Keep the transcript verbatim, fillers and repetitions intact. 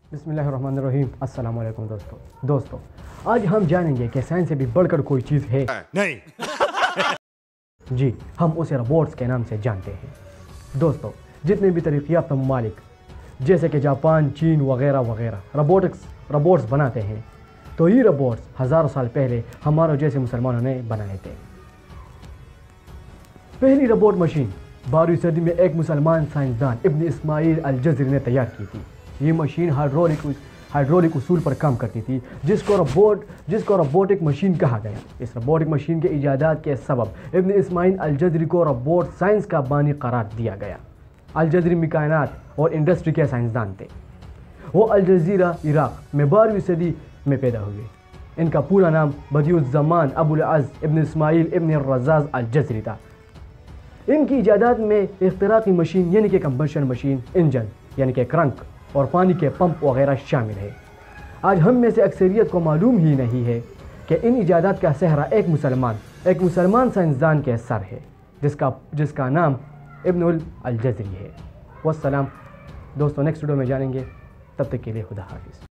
بسم اللہ الرحمن الرحیم۔ السلام علیکم دوستو دوستو آج ہم جانیں گے کہ سائنس سے بھی بڑھ کر کوئی چیز ہے نہیں جی ہم اسے روبوٹس کے نام سے جانتے ہیں۔ دوستو جتنے بھی ترقی یافتہ ممالک جیسے کہ جاپان، چین وغیرہ وغیرہ روبوٹکس روبوٹس بناتے ہیں، تو یہ روبوٹس ہزاروں سال پہلے ہمارے جیسے مسلمانوں نے بنائے تھے۔ پہلی روبوٹ مشین بارہویں صدی میں ایک مسلمان سائنسدان ابن اسماعیل الجزری نے تیار کی تھی۔ یہ مشین ہائیڈرولک ہائیڈرولک اصول پر کام کرتی تھی، جس کو روبوٹ جس کو روبوٹک مشین کہا گیا۔ اس روبوٹک مشین کے ایجادات کے سبب ابن اسماعیل الجزری کو روبوٹ سائنس کا بانی قرار دیا گیا۔ الجزری مکائنات اور انڈسٹری کے سائنسدان تھے۔ وہ الجزیرہ عراق میں بارہویں صدی میں پیدا ہوئے۔ ان کا پورا نام بدیع الزمان ابو العز ابن اسماعیل ابن الرزاز الجزری تھا۔ ان کی ایجادات میں اختراقی مشین یعنی کہ کمبشن مشین، انجن یعنی کہ کرنک اور پانی کے پمپ وغیرہ شامل ہے۔ آج ہم میں سے اکثریت کو معلوم ہی نہیں ہے کہ ان ایجادات کا سہرا ایک مسلمان ایک مسلمان سائنسدان کے سر ہے، جس کا جس کا نام ابن الجزری ہے۔ والسلام دوستوں، نیکسٹ ویڈیو میں جانیں گے، تب تک کے لیے خدا حافظ۔